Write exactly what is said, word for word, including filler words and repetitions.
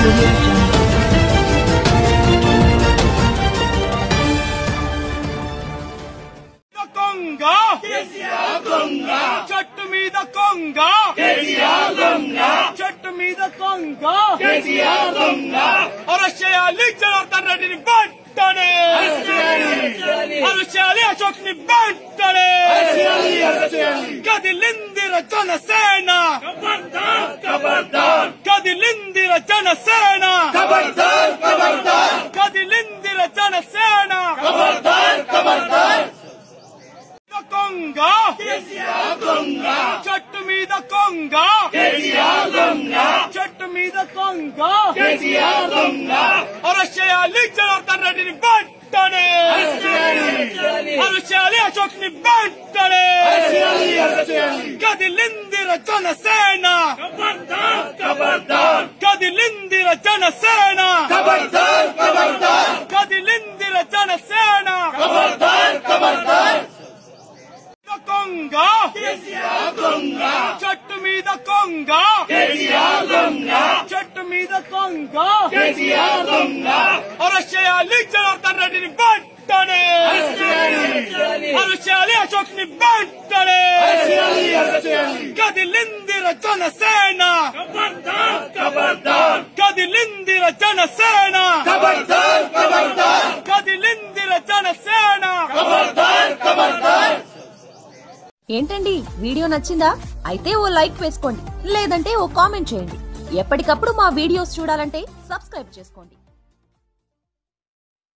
audio jungle. Conga, Conga, Chattu meeda Conga, Conga, Chattu meeda Conga, Conga. Arashayali Janardhan Reddini vettane, Arashayali Ashokni vettane, Kadilindira Janasena, Kabardar, Kabardar, Kadilindira Janasena, Kabardar, Kabardar, Kadilindira Janasena, Kabardar, Kabardar. Conga, Conga, Chattu meeda Conga, Conga, Chattu meeda Conga, Conga. Arashayali Janardhan Reddini vettane, Arashayali Ashokni vettane, Kadilindira Janasena, Kabardar, Kabardar, Kadilindira Janasena, Kabardar, Kabardar, Kadilindira Janasena, Kabardar, Kabardar. Conga, Conga, Chattu meeda Conga, Conga, Chattu meeda Conga, Conga. Arashayali Janardhan Reddini vettane, Arashayali Ashokni vettane, Kadilindira Janasena, Kabardar, Kabardar, Kadilindira Janasena, Kabardar, Kabardar, Kadilindira Janasena, Kabardar, Kabardar. ఏంటండి video నచ్చిందా? అయితే ఓ like వేసుకోండి, లేదంటే ఓ comment చేయండి. ఎప్పటికప్పుడు మా videos చూడాలంటే subscribe చేసుకోండి.